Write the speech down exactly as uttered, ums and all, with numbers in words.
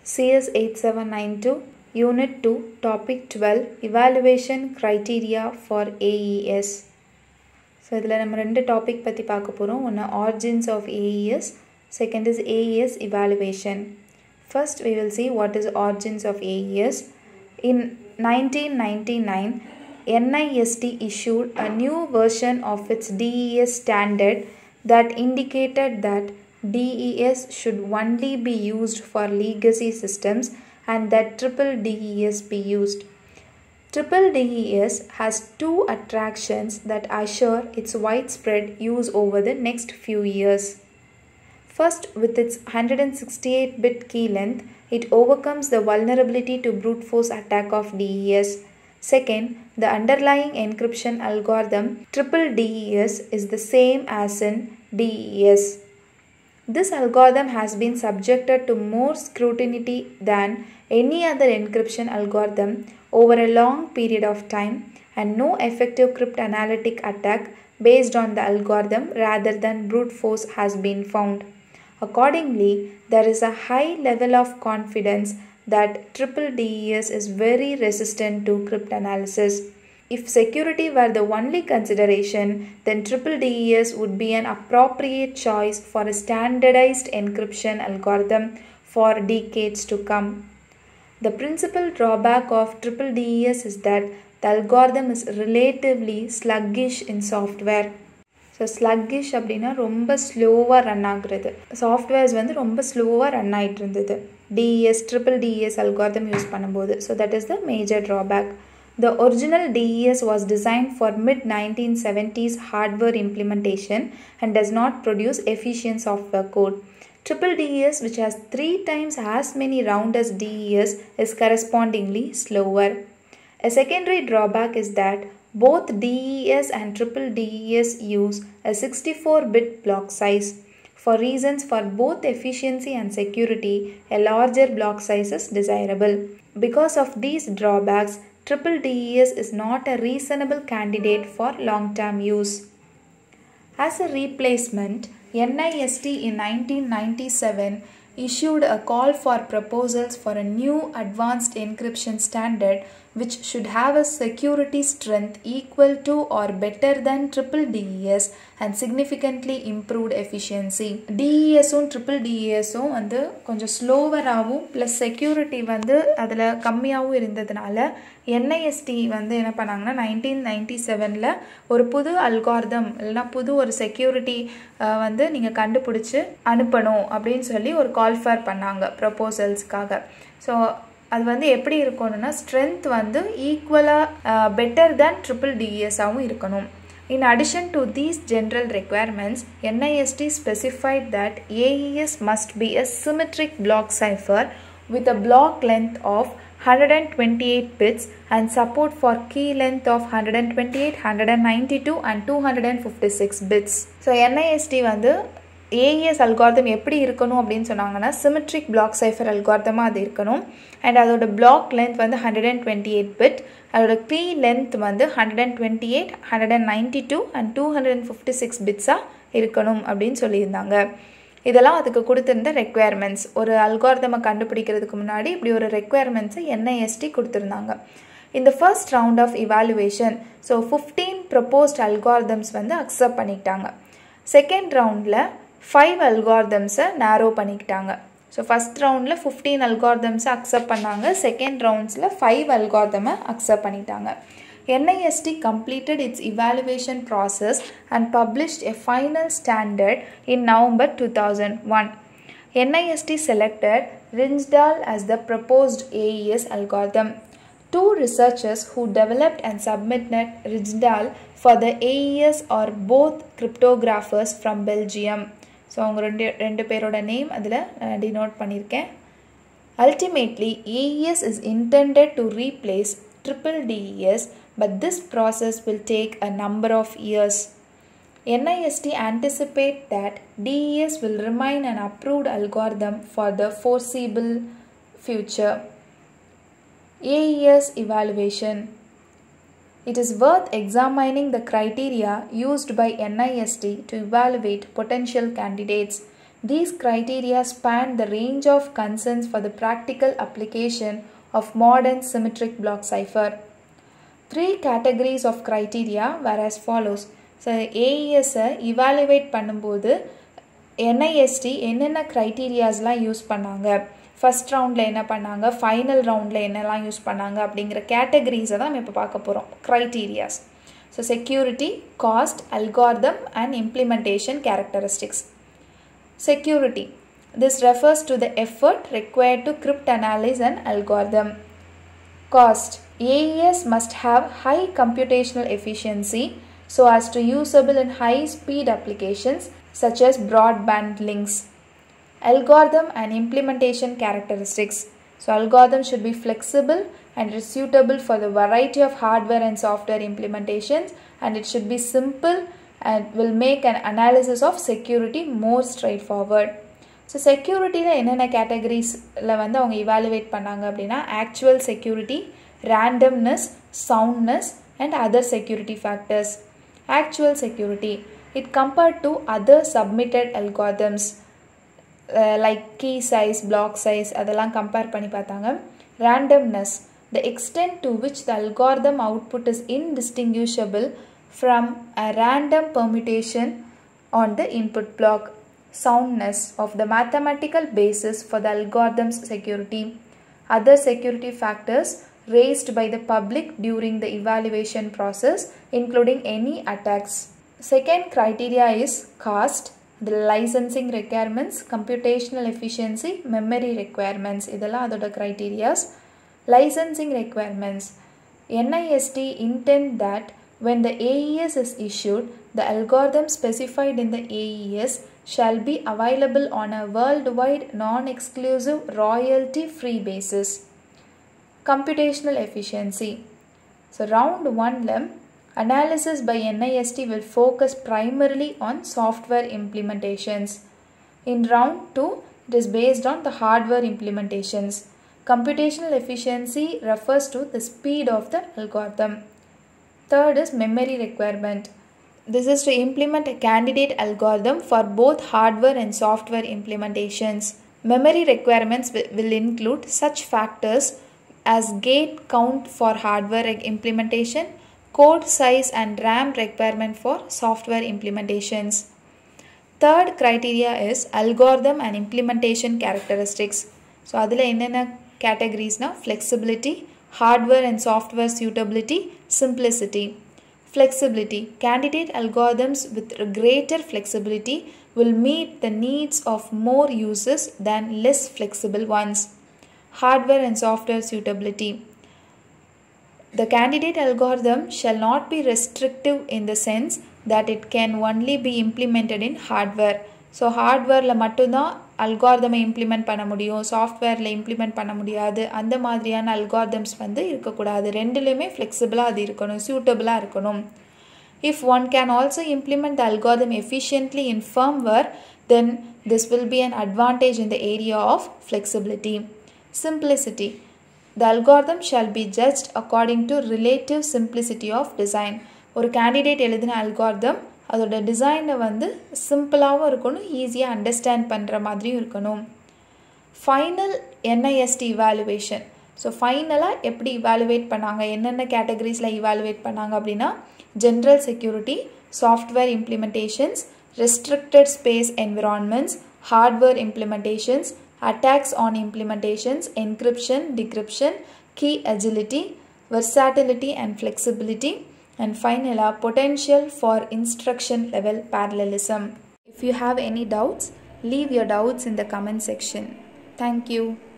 C S eight seven nine two, Unit two, Topic twelve, Evaluation Criteria for A E S. So, இதில் நம்ம ரெண்டு topic பற்றி பார்க்க போகிறோம். ஒன்று origins of A E S, second is A E S evaluation. First, we will see what is origins of A E S. In nineteen ninety-nine, N I S T issued a new version of its D E S standard that indicated that D E S should only be used for legacy systems and that triple D E S be used. Triple D E S has two attractions that assure its widespread use over the next few years. First, with its one hundred sixty-eight bit key length, it overcomes the vulnerability to brute force attack of D E S. Second, the underlying encryption algorithm triple D E S is the same as in D E S. This algorithm has been subjected to more scrutiny than any other encryption algorithm over a long period of time, and no effective cryptanalytic attack based on the algorithm rather than brute force has been found. Accordingly, there is a high level of confidence that triple D E S is very resistant to cryptanalysis. If security were the only consideration, then triple D E S would be an appropriate choice for a standardized encryption algorithm for decades to come. The principal drawback of triple D E S is that the algorithm is relatively sluggish in software. So sluggish அப்படின்னா ரொம்ப ஸ்லோவாக run ஆகுறது. Softwares வந்து ரொம்ப ஸ்லோவாக run ஆகிட்டு இருந்தது DES triple DES algorithm use பண்ணும்போது. So that is the major drawback. The original D E S was designed for mid nineteen seventies hardware implementation and does not produce efficient software code. Triple D E S, which has three times as many rounds as D E S, is correspondingly slower. A secondary drawback is that both D E S and triple D E S use a sixty-four bit block size. For reasons for both efficiency and security, a larger block size is desirable. Because of these drawbacks, triple D E S is not a reasonable candidate for long-term use. As a replacement, N I S T in nineteen ninety-seven issued a call for proposals for a new advanced encryption standard which should have a security strength equal to or better than triple D E S and significantly improved efficiency. D E S உம் triple D E S உம் வந்து கொஞ்சம் ஸ்லோவராகவும் plus security வந்து அதில் கம்மியாகவும் இருந்ததுனால N I S T வந்து என்ன பண்ணாங்கன்னா நைன்டீன் நைன்டி செவனில் ஒரு புது அல்காரிதம் இல்லைனா புது ஒரு செக்யூரிட்டி வந்து நீங்கள் கண்டுபிடிச்சி அனுப்பணும் அப்படின்னு சொல்லி ஒரு கால் ஃபார் பண்ணாங்க ப்ரொபோசல்ஸ்க்காக. ஸோ அது வந்து எப்படி இருக்கணும்னா ஸ்ட்ரென்த் வந்து ஈக்குவலாக பெட்டர் தேன் ட்ரிபிள் டிஇஎஸாகவும் இருக்கணும். In addition to these general requirements, N I S T specified that A E S must be a symmetric block cipher with a block length of one hundred twenty-eight bits and support for key length of one hundred twenty-eight, one hundred ninety-two and two hundred fifty-six bits. So N I S T வந்து A E S algorithm எப்படி இருக்கணும் அப்படின்னு சொன்னாங்கன்னா symmetric block cipher algorithm அது இருக்கணும். And அதோட block length வந்து one hundred twenty-eight bit, அதோட key length வந்து one hundred twenty-eight, one hundred ninety-two and two hundred fifty-six bitsஆ இருக்கணும் அப்படின்னு சொல்லியிருந்தாங்க. இதெல்லாம் அதுக்கு கொடுத்திருந்த ரெக்குயர்மெண்ட்ஸ். ஒரு அல்காரிதமை கண்டுபிடிக்கிறதுக்கு முன்னாடி இப்படி ஒரு ரெக்குயர்மெண்ட்ஸை N I S T கொடுத்துருந்தாங்க. இந்த first round of evaluation so fifteen proposed algorithms வந்து அக்செப்ட் பண்ணிக்கிட்டாங்க. செகண்ட் ரவுண்டில் ஃபைவ் அல்காரிதம்ஸை நேரோ பண்ணிக்கிட்டாங்க. ஸோ ஃபஸ்ட் ரவுண்டில் ஃபிஃப்டீன் அல்காரிதம்ஸை அக்செப்ட் பண்ணாங்க. செகண்ட் ரவுண்ட்ஸில் ஃபைவ் அல்காரிதமை அக்செப்ட் பண்ணிட்டாங்க. N I S T completed its evaluation process and published a final standard in November two thousand one. N I S T selected Rijndahl as the proposed A E S algorithm. Two researchers who developed and submitted Rijndahl for the A E S are both cryptographers from Belgium. So அவங்க ரெண்டு ரெண்டு பேரோட name அதில் denote பண்ணியிருக்கேன். Ultimately, A E S is intended to replace triple D E S, but this process will take a number of years. N I S T anticipate that D E S will remain an approved algorithm for the foreseeable future. A E S evaluation. It is worth examining the criteria used by N I S T to evaluate potential candidates. These criteria span the range of concerns for the practical application of modern symmetric block cipher. Three categories of criteria were as follows. So A E S evaluate பண்ணும்போது N I S T என்னென்ன criteriasலாம் use பண்ணாங்க, first ரவுண்டில் என்ன பண்ணாங்க, final ரவுண்டில் என்னெல்லாம் use பண்ணாங்க அப்படிங்கிற கேட்டகரிஸை தான் நம்ம இப்போ பார்க்க போகிறோம். Criterias. So security, cost, algorithm and implementation characteristics. Security. This refers to the effort required to cryptanalyze an algorithm. Cost. A E S must have high computational efficiency so as to usable in high-speed applications such as broadband links. Algorithm and implementation characteristics. So algorithm should be flexible and is suitable for the variety of hardware and software implementations, and it should be simple and will make an analysis of security more straightforward. So security la enna categories la vandu avanga evaluate pannanga appadina actual security, randomness, soundness and other security factors. Actual security, it compared to other submitted algorithms uh, like key size, block size adella compare panni pathanga. Randomness, the extent to which the algorithm output is indistinguishable from a random permutation on the input block. Soundness of the mathematical basis for the algorithm's security. Other security factors raised by the public during the evaluation process, including any attacks. Second criteria is cost, the licensing requirements, computational efficiency, memory requirements. இதெல்லாம் அதோட criterias. Licensing requirements. N I S T intend that when the A E S is issued, the algorithm specified in the A E S shall be available on a worldwide non-exclusive royalty-free basis. Computational efficiency. So round one lem analysis by N I S T will focus primarily on software implementations. In round two, it is based on the hardware implementations. Computational efficiency refers to the speed of the algorithm. Third is memory requirement. This is to implement a candidate algorithm for both hardware and software implementations. Memory requirements will include such factors as gate count for hardware implementation, code size and RAM requirement for software implementations. Third criteria is algorithm and implementation characteristics. So adila enna categories na flexibility, hardware and software suitability, simplicity. Flexibility. Candidate algorithms with greater flexibility will meet the needs of more users than less flexible ones. Hardware and software suitability. The candidate algorithm shall not be restrictive in the sense that it can only be implemented in hardware. So hardware la mattumdhaan algorithm implement பண்ண முடியும், softwareல implement பண்ண முடியாது. அந்த மாதிரியான algorithms வந்து இருக்க கூடாது. ரெண்டுலயுமே flexible அது இருக்கணும், suitable இருக்கணும். If one can also implement the algorithm efficiently in firmware, then this will be an advantage in the area of flexibility. Simplicity. The algorithm shall be judged according to relative simplicity of design. ஒரு candidate எழுதின algorithm அதோட டிசைனை வந்து சிம்பிளாகவும் இருக்கணும், ஈஸியாக understand பண்ணுற மாதிரியும் இருக்கணும். Final N I S T evaluation. So ஃபைனலாக எப்படி இவாலுவேட் பண்ணாங்க, என்னென்ன கேட்டகரிஸில் இவாலுவேட் பண்ணாங்க அப்படின்னா general security, software implementations, restricted space environments, hardware implementations, attacks on implementations, encryption, decryption, key agility, versatility and flexibility, and finally potential for instruction level parallelism. If you have any doubts, leave your doubts in the comment section. Thank you.